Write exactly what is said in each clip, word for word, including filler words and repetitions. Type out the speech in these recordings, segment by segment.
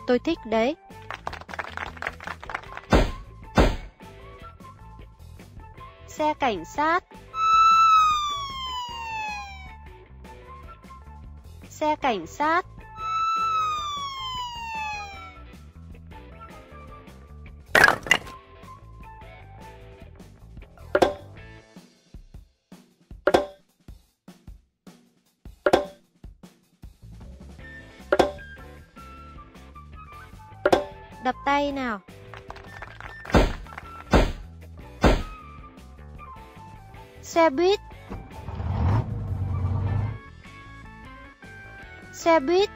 Tôi thích đấy. Xe cảnh sát. Xe cảnh sát. Đập tay nào. Xe buýt. Xe buýt.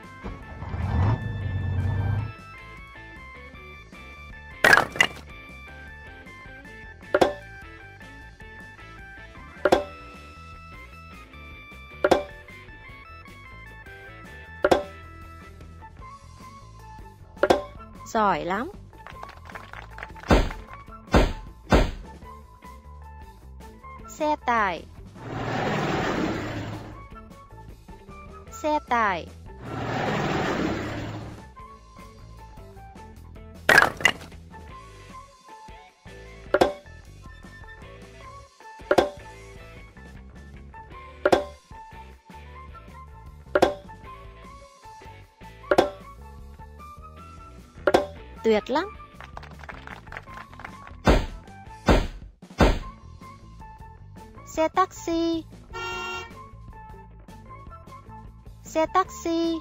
Giỏi lắm. Xe tải. Xe tải. Tuyệt lắm. Xe taxi. Xe taxi.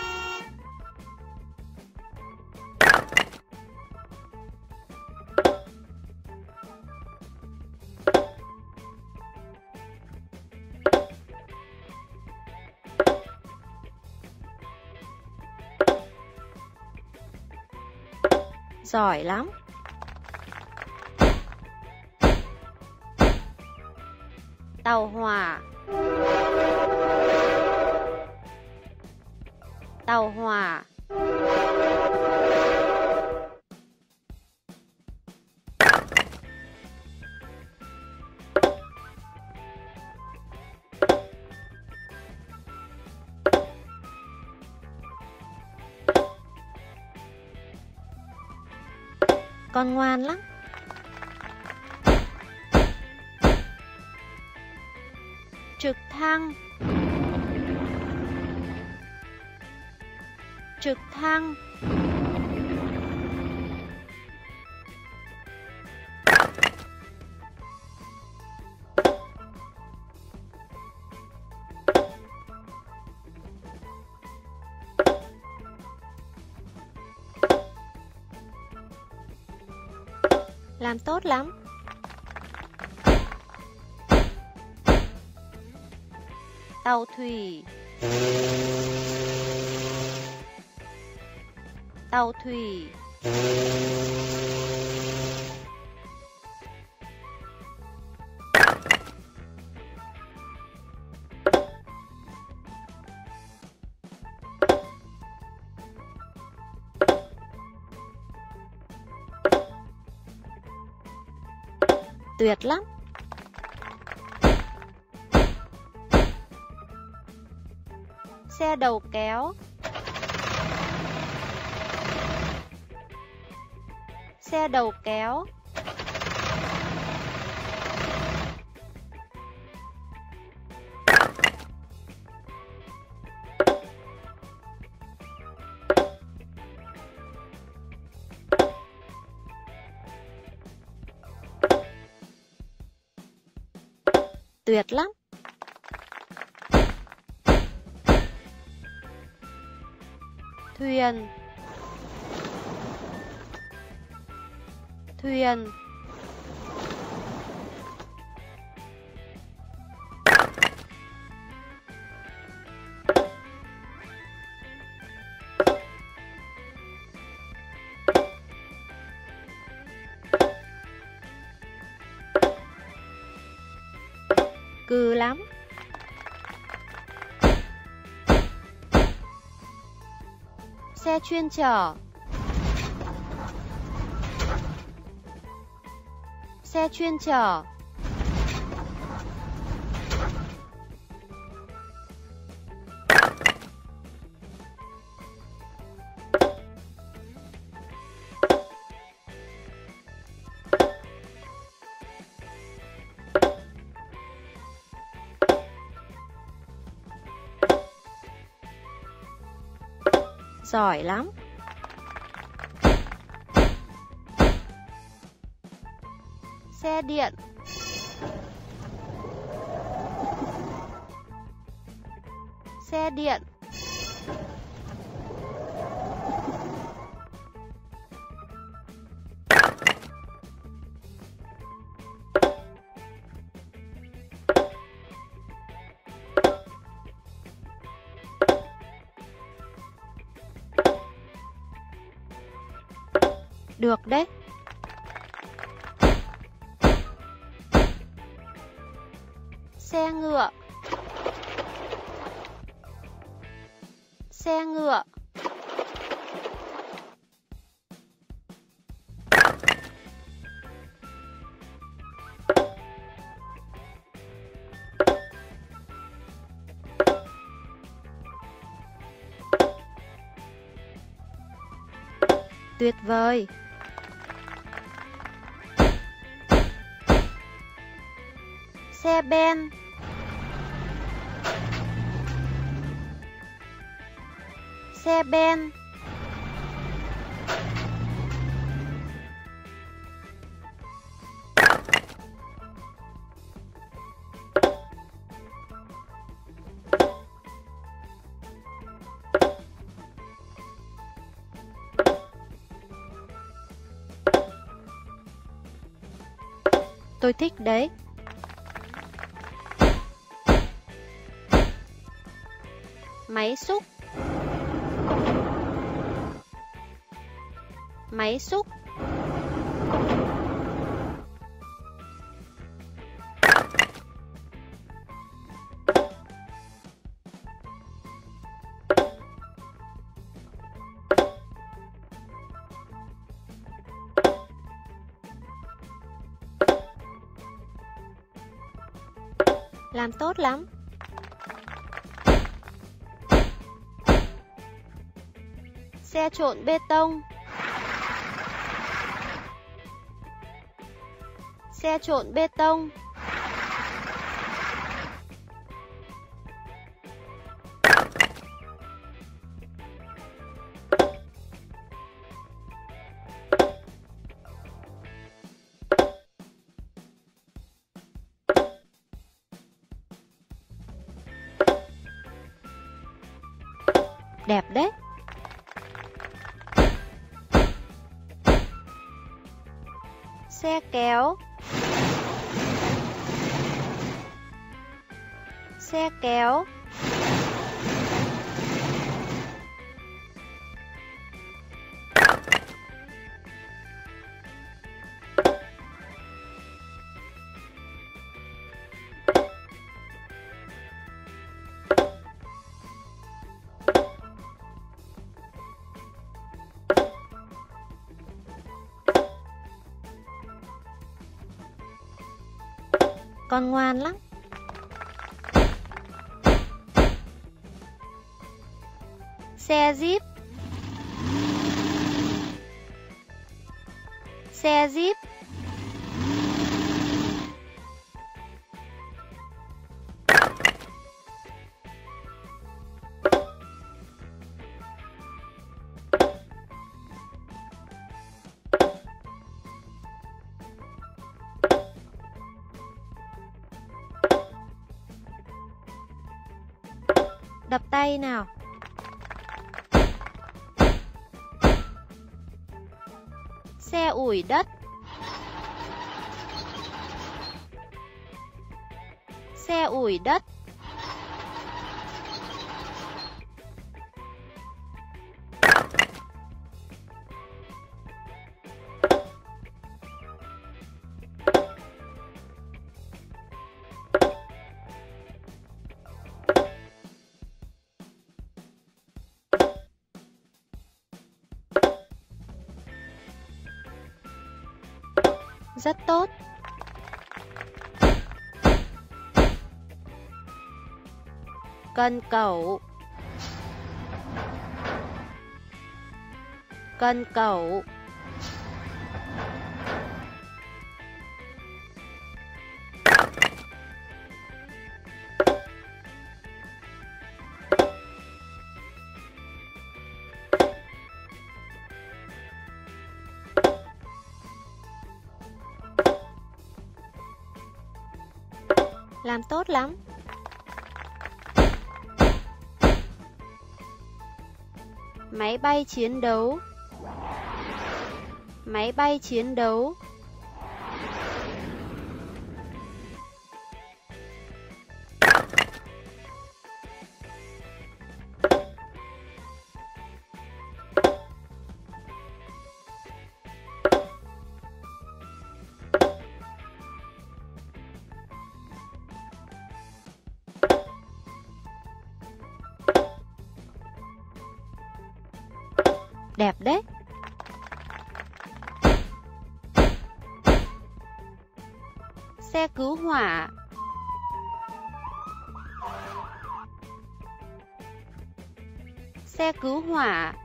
Giỏi lắm. Tàu hỏa. Tàu hỏa. Con ngoan lắm. Trực thăng. Trực thăng. Làm tốt lắm. Tàu thủy. Tàu thủy. Tuyệt lắm. Xe đầu kéo. Xe đầu kéo. Tuyệt lắm. Thuyền. Thuyền. Cừ lắm. Xe chuyên chở. Xe chuyên chở. Giỏi lắm. Xe điện. Xe điện. Được đấy. Xe ngựa. Xe ngựa. Tuyệt vời. Xe ben. Xe ben. Tôi thích đấy. Máy xúc. Máy xúc. Làm tốt lắm. Xe trộn bê tông. Xe trộn bê tông. Đẹp đấy. Xe kéo. Xe kéo. Con ngoan lắm. Xe jeep. Xe jeep. Đập tay nào. Xe ủi đất. Xe ủi đất. Rất tốt. Cần cẩu. Cần cẩu. Làm tốt lắm. Máy bay chiến đấu. Máy bay chiến đấu. Đẹp đấy. Xe cứu hỏa. Xe cứu hỏa.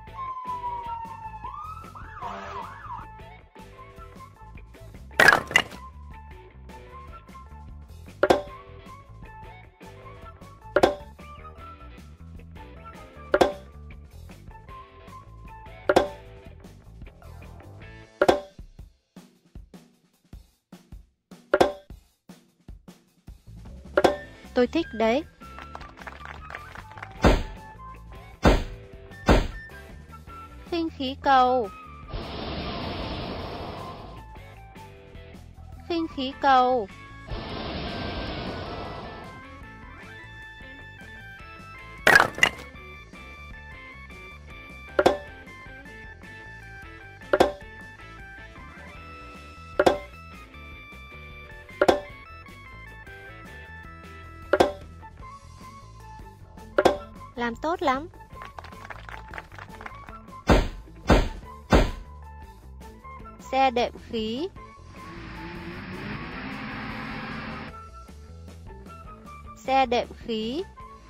Tôi thích đấy. Khinh khí cầu. Khinh khí cầu. Làm tốt lắm. Xe đệm khí. Xe đệm khí.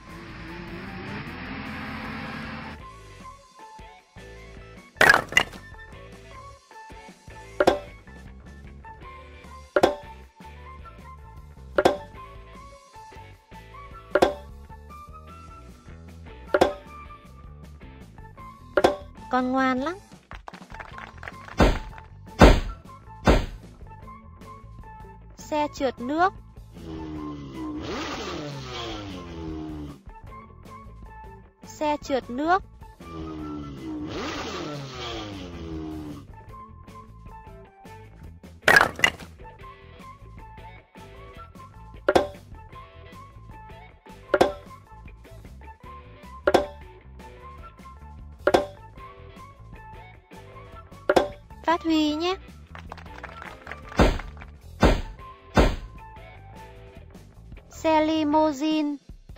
Con ngoan lắm. Xe trượt nước. Xe trượt nước. Phát huy nhé. Xe limousine.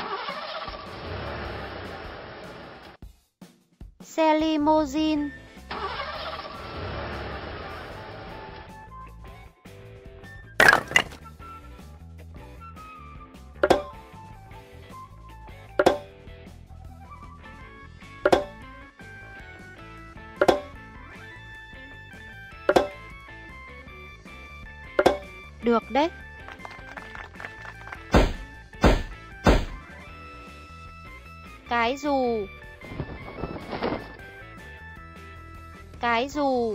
Xe limousine. Được đấy. Cái dù. Cái dù.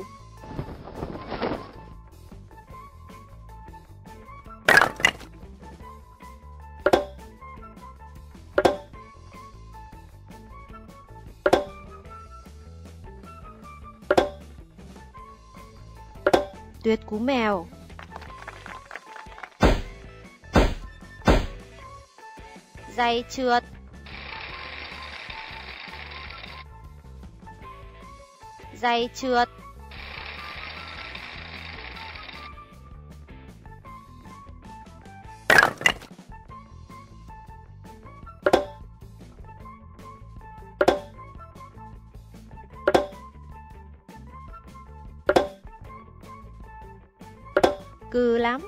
Tuyệt cú mèo. Giày trượt. Giày trượt. Cừ lắm.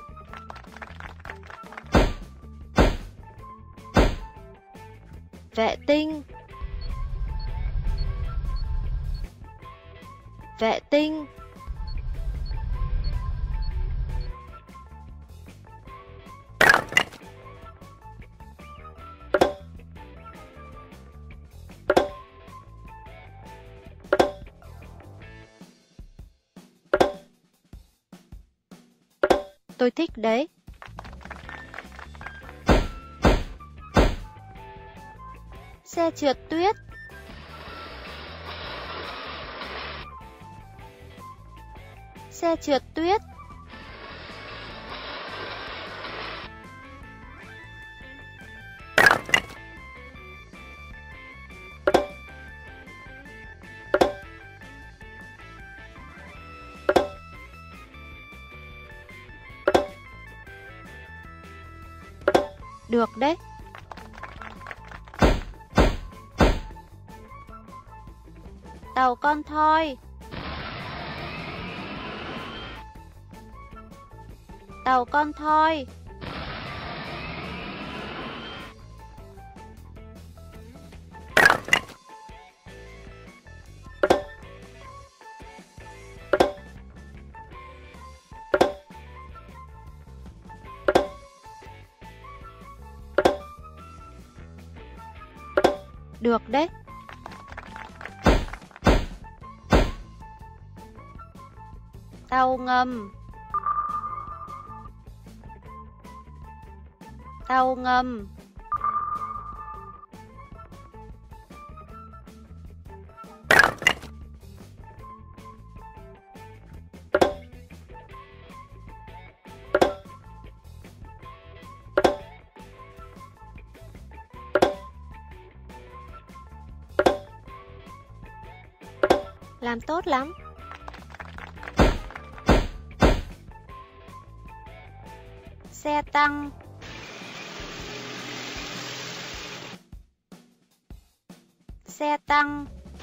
Vệ tinh. Vệ tinh. Tôi thích đấy. Xe trượt tuyết. Xe trượt tuyết. Được đấy. Tàu con thoi. Tàu con thoi. Được đấy. Tàu ngầm. Tàu ngầm. Làm tốt lắm. Xe tăng. Xe tăng.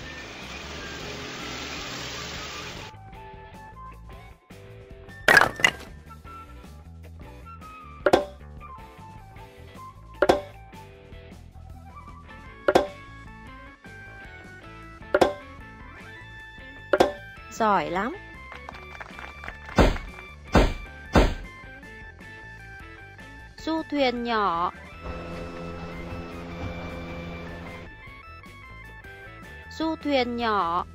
Giỏi lắm. Du thuyền nhỏ. Du thuyền nhỏ.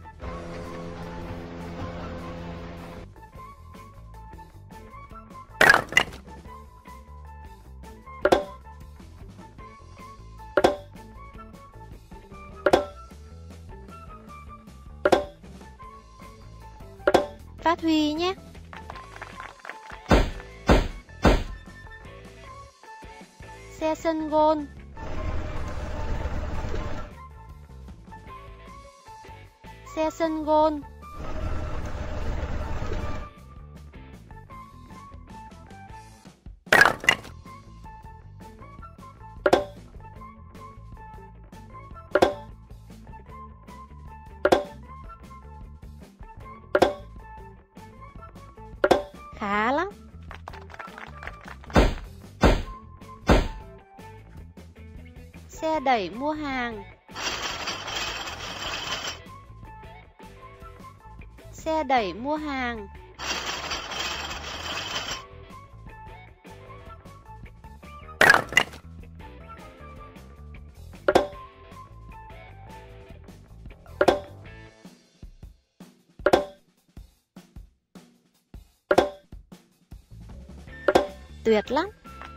Phát huy nhé. Xe sân gôn. Xe sân gôn. Khá lắm. Xe đẩy mua hàng. Xe đẩy mua hàng. Tuyệt lắm.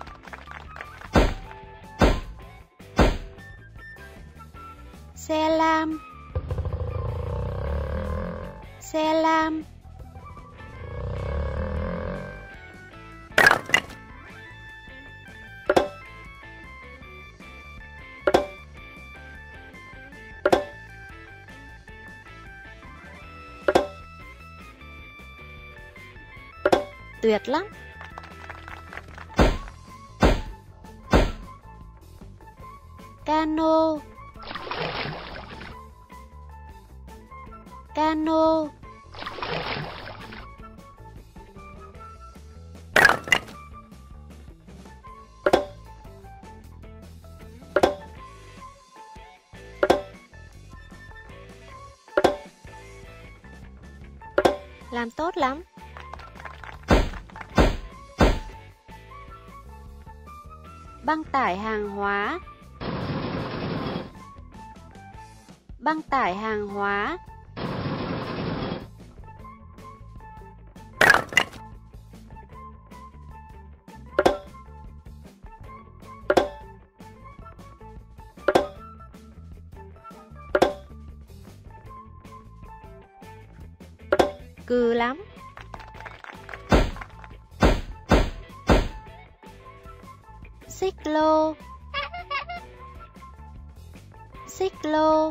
Xe lam. Xe lam. Tuyệt lắm. Cano. Cano. Làm tốt lắm. Băng tải hàng hóa. Băng tải hàng hóa. Cừ lắm. Xích lô. Xích lô.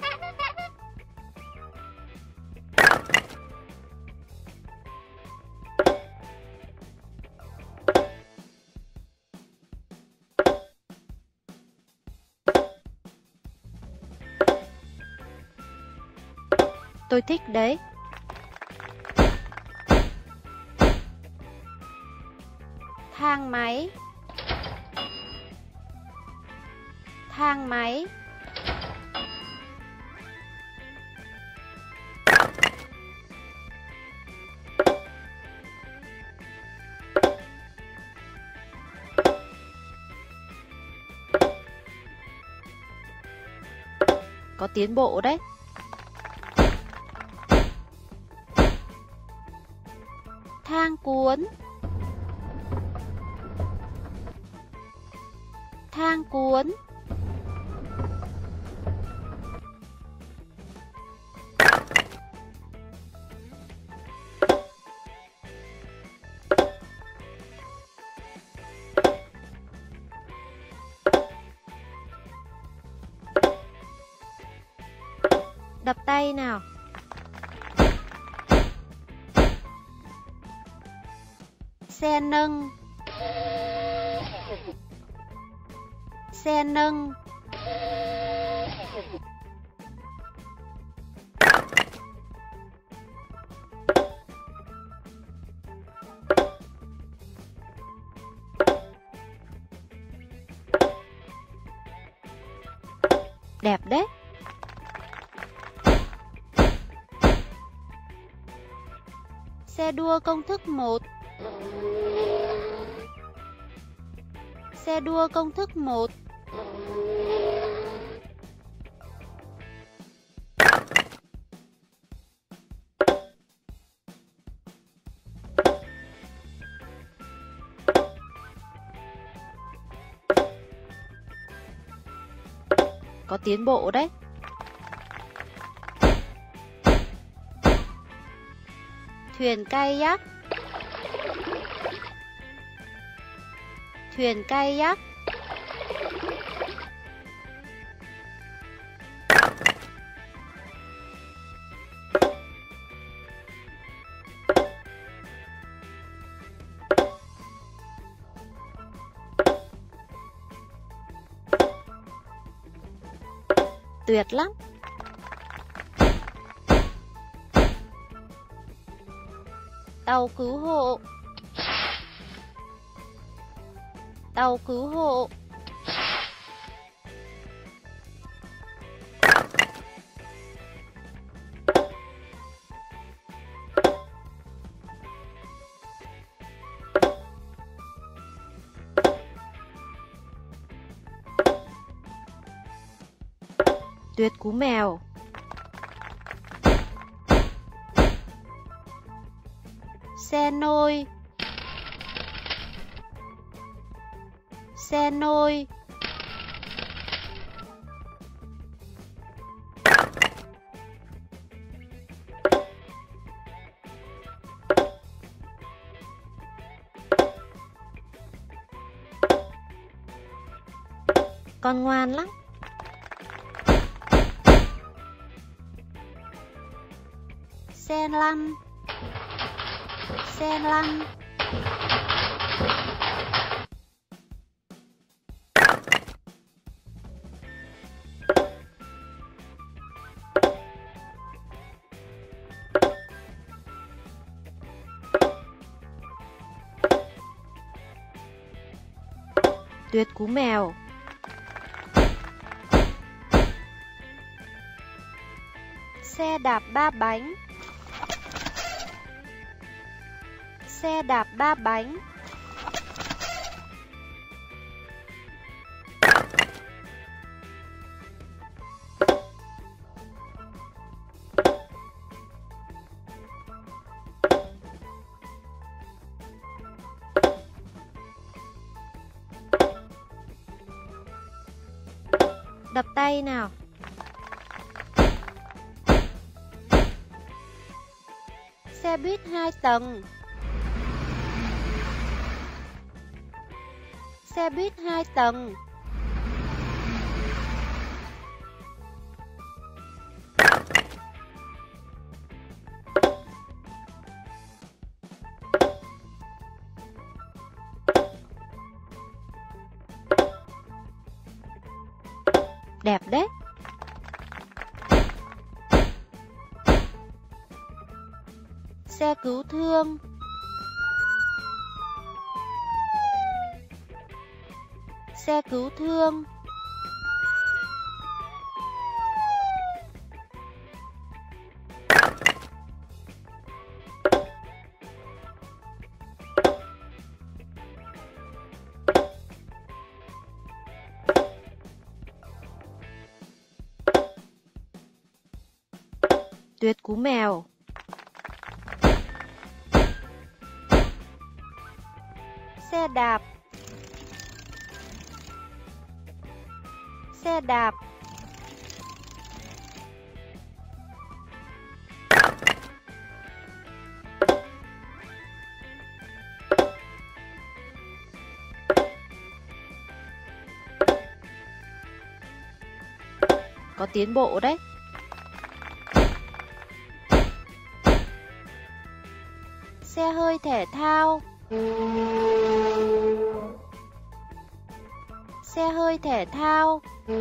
Tôi thích đấy. Thang máy. Thang máy. Có tiến bộ đấy. Thang cuốn. Thang cuốn. Đập tay nào. Xe nâng. Xe nâng. Đẹp đấy. Xe đua công thức một. Xe đua công thức một. Có tiến bộ đấy. Thuyền kayak. Thuyền kayak. Tuyệt lắm. Tàu cứu hộ. Tàu cứu hộ. Tuyệt cú mèo. Xe nôi. Xe nôi. Con ngoan lắm. Xe lăn. Xe lăn. Tuyệt cú mèo. Xe đạp ba bánh. Xe đạp ba bánh. Đập tay nào. Xe buýt hai tầng. Xe buýt hai tầng. Đẹp đấy. Xe cứu thương. Xe cứu thương. Tuyệt cú mèo. Xe đạp. Xe đạp. Có tiến bộ đấy. Xe hơi thể thao. Xe hơi thể thao.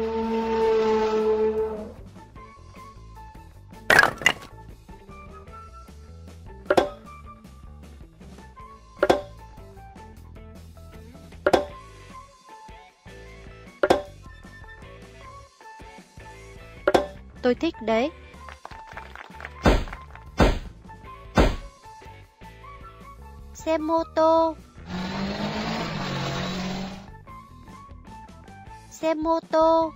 Tôi thích đấy. Xe mô tô. Xe mô tô.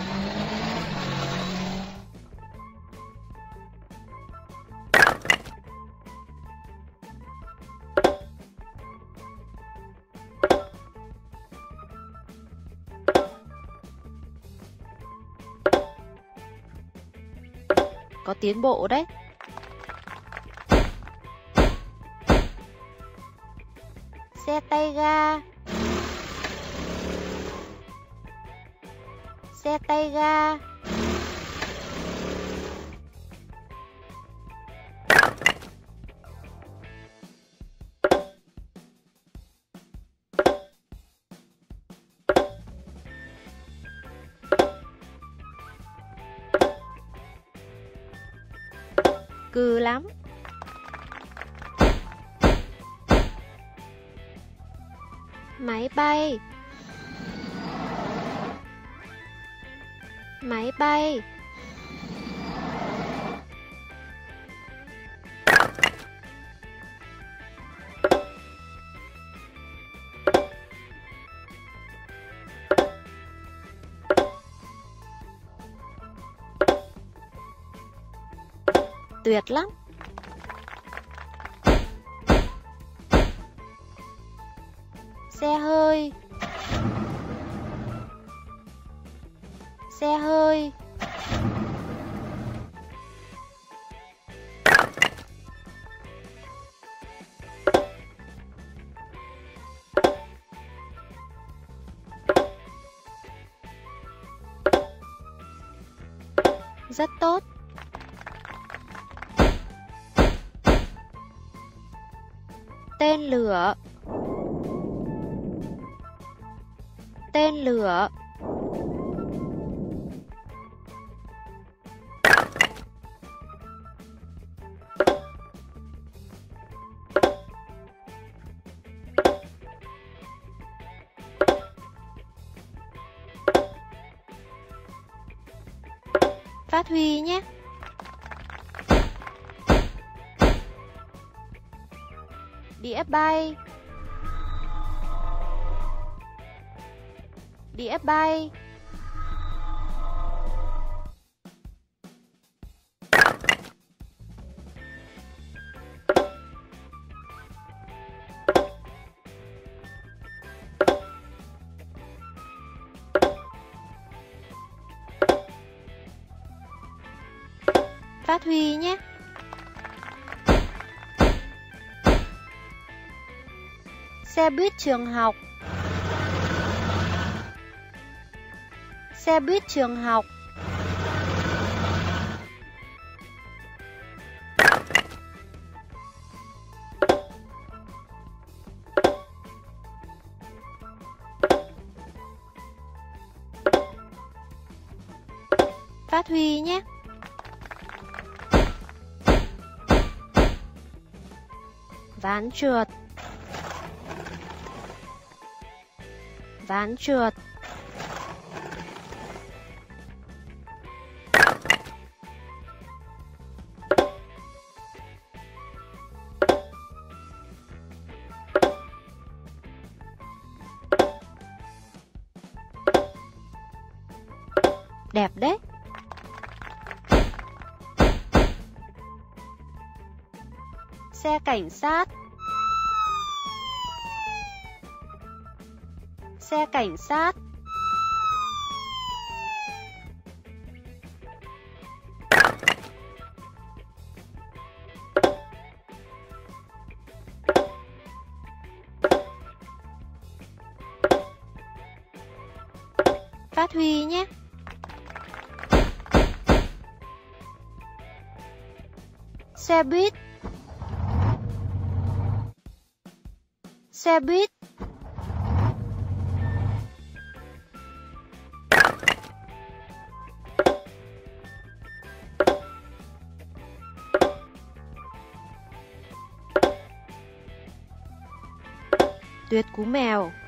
Có tiến bộ đấy. Xe tay ga. Xe tay ga. Cừ lắm. Máy bay. Máy bay. Tuyệt lắm. Xe hơi. Xe hơi. Rất tốt. Tên lửa. Tên lửa. Phát huy nhé. Đĩa bay. Đĩa bay. Phát huy nhé. Xe buýt trường học. Xe buýt trường học. Phát huy nhé. Ván trượt. Ván trượt. Đẹp đấy. Xe cảnh sát. Xe cảnh sát. Phát huy nhé. Xe buýt. Xe buýt. Tuyệt cú mèo.